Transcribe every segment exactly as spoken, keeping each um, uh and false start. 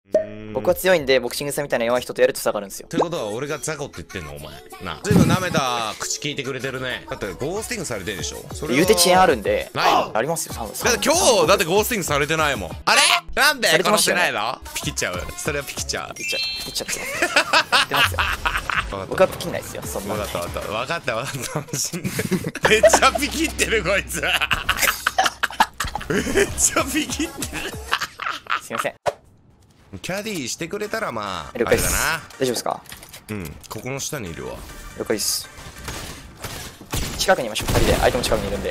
僕は強いんで、ボクシングさんみたいな弱い人とやると下がるんですよ。 ということは俺が雑魚って言ってんのお前な。ずいぶん舐めた口聞いてくれてるね。だってゴースティングされてるでしょ。それは言うて遅延あるんで。 ないよ。 ありますよ、多分。 だって今日だってゴースティングされてないもん。あれなんでされてましたよね殺してないの。ピキっちゃう。それはピキっちゃう。 ピッチャー、ピッチャーってやってますよ。僕はピキんないですよ、そんな。 分かった分かった分かった分かっためっちゃピキってるこいつめっちゃピキってるすいません。 キャディーしてくれたらまあ了解です。 あれだな。 大丈夫ですか？ うんここの下にいるわ。 了解です。近くにいましょう、ふたりで。相手も近くにいるんで。 う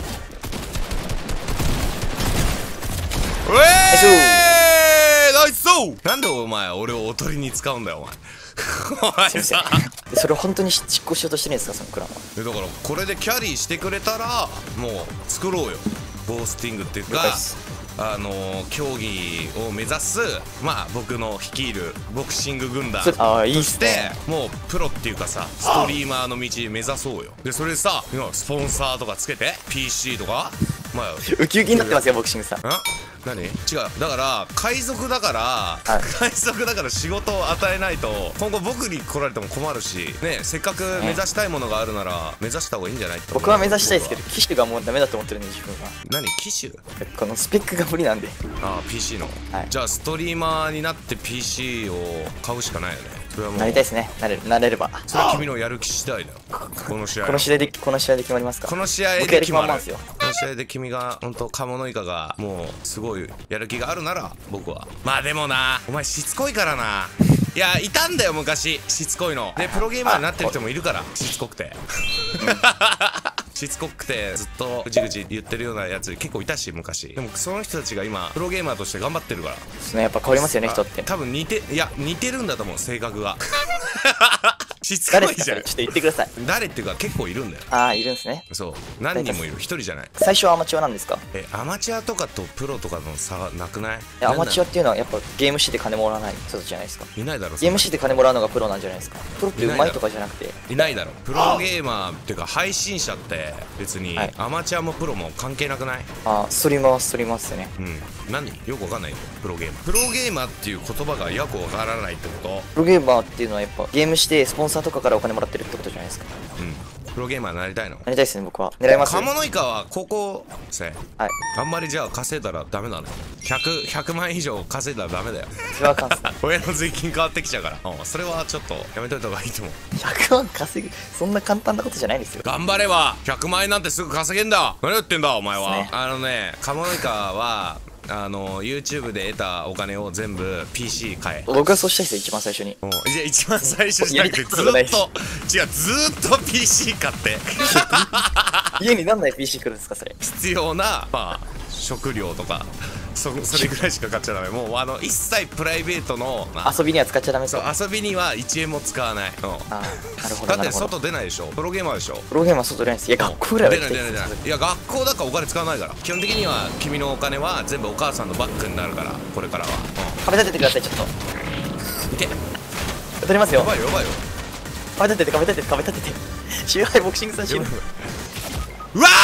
えーナイスそうなんでお前俺をおとりに使うんだよお前お前さでそれを本当に実行しようとしてるんですか、そのクランは。 だからこれでキャリーしてくれたらもう作ろうよゴースティングっていうかあのー、競技を目指すまあ僕の率いるボクシング軍団としてもうプロっていうかさストリーマーの道目指そうよ。でそれでさスポンサーとかつけて ピーシー とかまあウキウキになってますよ、ボクシングさん。 ん何違うだから海賊だから、はい、海賊だから仕事を与えないと今後僕に来られても困るしね。せっかく目指したいものがあるなら目指した方がいいんじゃないって。 僕は目指したいですけど機種がもうダメだと思ってるんで自分は。 何機種このスペックが無理なんで。 ああ ピーシー の、はい、じゃあストリーマーになって ピーシー を買うしかないよね。それはもうなりたいですね。なれるなれればそれは君のやる気次第だよこの試合この試合でこの試合で決まりますか。 この試合で決まる。この試合で君が本当カモノイカがもうすごいやる気があるなら僕はまあでもなお前しつこいからな。いやいたんだよ昔しつこいのでプロゲーマーになってる人もいるからしつこくてしつこくてずっとぐちぐち言ってるようなやつ結構いたし昔。でもその人たちが今プロゲーマーとして頑張ってるからですね。やっぱ変わりますよね、人って。 多分似ていや似てるんだと思う性格がしつこいじゃん。 ちょっと言ってください。 誰っていうか結構いるんだよ。 ああいるんですね。 そう何人もいる。一人じゃない。 最初はアマチュアなんですか。 えアマチュアとかとプロとかの差がなくない。 アマチュアっていうのはやっぱゲームして金もらわない人たちじゃないですか。 いないだろ。 ゲームして金もらうのがプロなんじゃないですか。プロってうまいとかじゃなくていないだろ。プロゲーマーっていうか配信者って別にアマチュアもプロも関係なくない。 ああストリーマーはストリーマーっすよね。 うん何よくわかんないよプロゲーマー。プロゲーマーっていう言葉がよくわからないってこと。 プロゲーマーっていうのはやっぱゲームしてスポンサーとかからお金もらってるってことじゃないですか。 うんプロゲーマーになりたいの。 なりたいですね。僕は狙います。 カモノイカは高校生。 はいあんまりじゃあ稼いだらダメだね。ひゃく、ひゃくまん以上稼いだらダメだよ。 それはあかんっすね。 親の税金変わってきちゃうから。うんそれはちょっとやめといた方がいいと思う。 ひゃくまん稼ぐそんな簡単なことじゃないですよ。 頑張ればひゃくまん円なんてすぐ稼げんだ。何言ってんだお前は、ね、あのねカモノイカはあの YouTube で得たお金を全部 ピーシー 買え。 僕はそうしたいですよ、一番最初に。 うんじゃあ一番最初じゃなくてずっと違うずーっと ピーシー 買って家に何台 ピーシー 来るんですかそれ。 必要なまあ食料とかそそれぐらいしか買っちゃダメ。もうあの一切プライベートの遊びには使っちゃダメですそうか。 遊びにはいちえんも使わない。うんああなるほだってどなるほど。 外出ないでしょプロゲーマーでしょ。 プロゲーマー外出ないです。いや学校ぐらいは出ない出ない出ない。いや学校だからお金使わないから。基本的には君のお金は全部お母さんのバッグになるからこれからは。 壁立ててくださいちょっと。 いけ当たりますよ。 やばいよやばいよ。 壁立てて壁立てて壁立てて。周杯ボクシングさん死ぬ。 うわ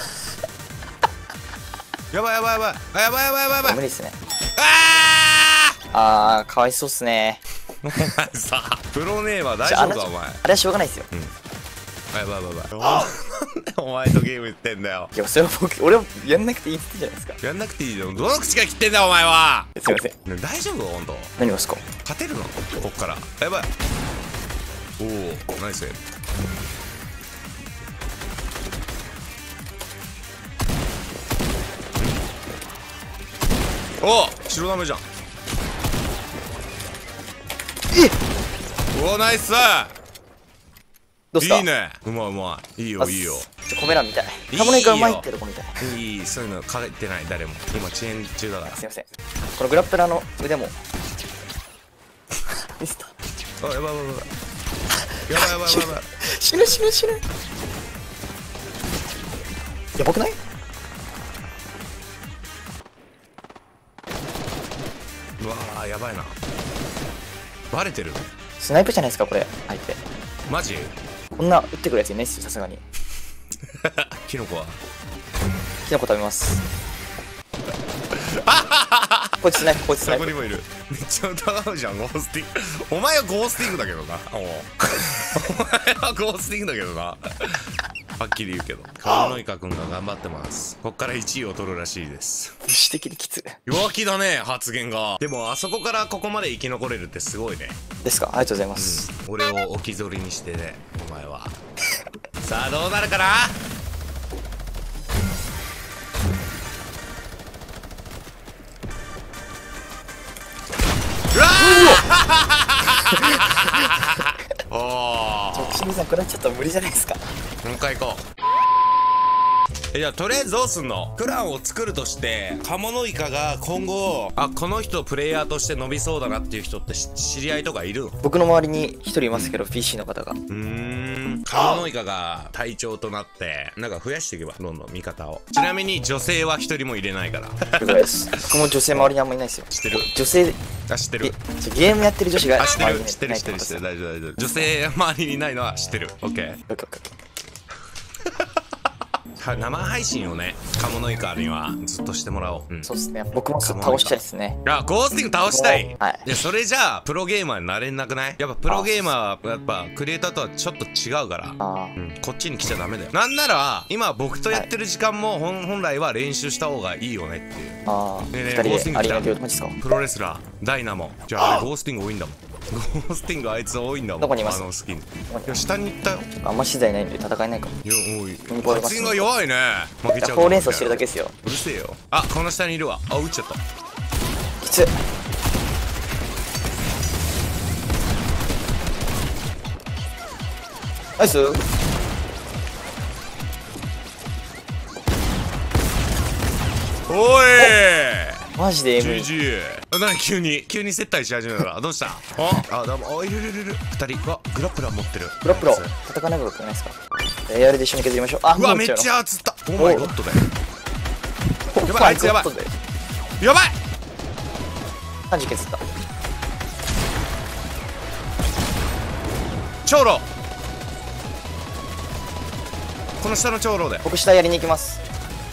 ーやばいやばいやばいやばいやばいやばいやばい。 無理っすね。 ああーかわいそうっすね。 お前さプロネーマー大丈夫かお前。 あれはしょうがないですよ。 やばいやばいやばい。なんでお前とゲーム言ってんだよ。 いやそれは僕俺はやんなくていいって言ってんじゃないですか。 やんなくていいよ。どの口が切ってんだお前は。 すいません。 ね大丈夫本当。 何がですか。 勝てるのこっから。やばい。おおナイス。お白ダメじゃん。 えおおナイス。 どうすか。 いいね。うまいうまい。いいよいいよ。 ちょコメ欄みたい。カモネがうまいってとこみたい。 いいそういうの書いてない誰も。今遅延中だから。 すいません。このグラップラーの腕もミスタあやばいやばいやばいやばいやばいやばいやばい。 死ぬ死ぬ死ぬ。やばくない。 うわーやばいな。バレてる。 スナイプじゃないですかこれ相手。 マジこんな撃ってくるやついないっすよさすがに。 キノコはキノコ食べます。 こいつスナイプ、こいつスナイプ。 そこにもいる。めっちゃ疑うじゃん、ゴースティング。お前はゴースティングだけどな。お前はゴースティングだけどな。はっきり言うけど。川野イカ君が頑張ってます。こっからいちいを取るらしいです。 武士的にきつい弱気だね、発言が。でもあそこからここまで生き残れるってすごいね。 ですか。ありがとうございます。 うん、俺を置き去りにしてね、お前は。さあどうなるかな。うわーおー、 清水さん、これはちょっと無理じゃないですか。 もう一回行こう。え、じゃあとりあえずどうすんの。クランを作るとしてカモノイカが今後、あ、この人プレイヤーとして伸びそうだなっていう人って知り合いとかいるの？ 僕の周りに一人いますけど、ピーシー の方が。 うーん、カモノイカが隊長となってなんか増やしていけば、どんどん味方を。ちなみに女性は一人も入れないから。 了解です。僕も女性周りにあんまいないですよ。 知ってる？ 女性、 あ、知ってる。 ゲームやってる女子があ、知ってる周りに知ってる知ってる知ってる。大丈夫大丈夫。女性周りにいないのは知ってる。オッケー。 オッケーオッケーオッケー。 生配信をね、カモノイカにはずっとしてもらおう。うん、 そうですね。僕も倒したいですね。 あ、ゴースティング倒したい。 はい。 いや、それじゃあプロゲーマーになれなくない？やっぱプロゲーマーはやっぱクリエイターとはちょっと違うから。 あ、 うん、こっちに来ちゃダメだよ。なんなら今僕とやってる時間も本本来は練習した方がいいよねっていう。 ああ。 ねえねえ、 二人でゴースティング来た。 ありがとう。マジっすか。 プロレスラーダイナモ。じゃああれゴースティング多いんだもん。ゴースティングあいつ多いんだもん。 どこにいます？ あのスキン。いや、下に行ったよ。 あんま資材ないんで戦えないかも。 いや、多い。 ミニボール発言が弱いね。負けちゃうかも。 ほうれん草してるだけですよ。 うるせえよ。あ、この下にいるわ。あ、撃っちゃった。 きつい。ナイス。 おいマジで エム。 ジージー。あ、なに急に急に接待し始めたらどうした？ああ、どうも。あ、いるいるいる。二人。うわ、グラップラー持ってる。 プロプロ戦わなくないですか。エアルで一緒に削りましょう。あ、 うわ、めっちゃ熱った。オーマイゴッドだよ。やばい、あいつやばいやばい。 さんじ削った。 長老、この下の長老で僕下やりに行きます。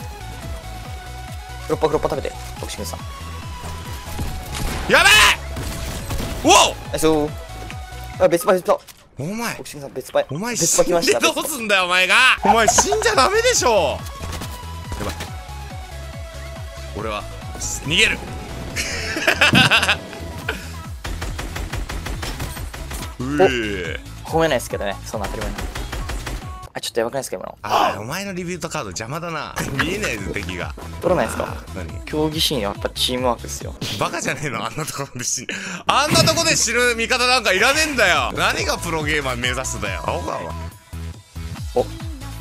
クロッパクロッパ食べて、ボクシングさん。 やべえ。おお、 ナイスー。あ、別パ別パ。 お前ボクシングさん別パ。 お前別パ来ました。 死んでどうすんだよお前が。お前死んじゃダメでしょ。やばい、俺は逃げる。うえ、 褒めないですけどね、そんな当たり前に。あ、ちょっとやばくないですか今の。 ああ、お前のリビュートカード邪魔だな。見えないぞ敵が。 取らないですか。 何？ 競技シーンはやっぱチームワークですよ。 バカじゃねえの、あんなところで死ぬ。あんなとこで死ぬ味方なんかいらねえんだよ。何がプロゲーマー目指すだよ。青川は。 おお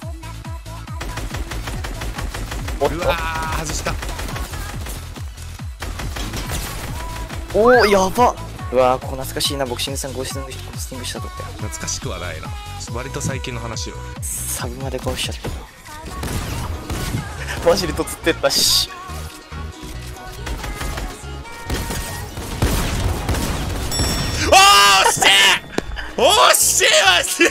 っうわー、外した。 おお、やば。うわー、ここ懐かしいな。ボクシングさんゴースティングゴースティングしたとって。 懐かしくはないな。割と最近の話よ。 サブまで殺しちゃった。マジでとつってったし。 おーしいおっしいわし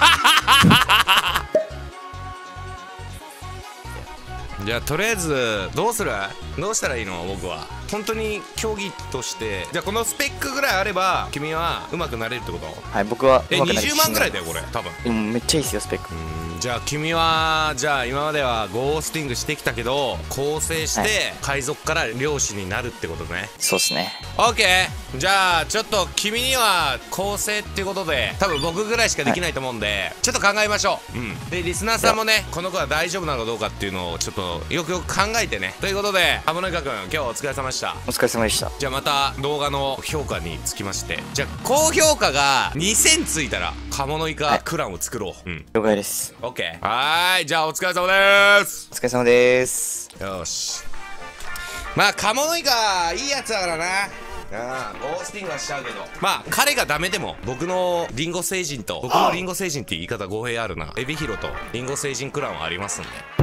じゃあとりあえずどうする？どうしたらいいの？僕は本当に競技として、じゃあこのスペックぐらいあれば君は上手くなれるってこと？ はい、僕はえ、にじゅうまんぐらいだよこれ多分。 うん、めっちゃいいっすよスペック。 じゃあ君は、じゃあ今まではゴースティングしてきたけど構成して海賊から漁師になるってことね。 そうっすね。 オッケー。じゃあちょっと君には構成っていうことで多分僕ぐらいしかできないと思うんで、はい、ちょっと考えましょう。うんでリスナーさんもね、この子は大丈夫なのかどうかっていうのをちょっとよくよく考えてね。ということでカモノイカ君、今日はお疲れ様でした。 お疲れ様でした。 じゃあまた動画の評価につきまして、じゃあ高評価がにせんついたらカモノイカクランを作ろう。うん、 了解です。 オッケー。はーい、じゃあお疲れ様でーす。 お疲れ様でーす。 よし、まあカモノイカいいやつだからな。ああ、ゴースティングはしちゃうけど、まあ彼がダメでも僕のリンゴ星人と僕のリンゴ星人って言い方語弊あるな。エビヒロとリンゴ星人クランはありますんで。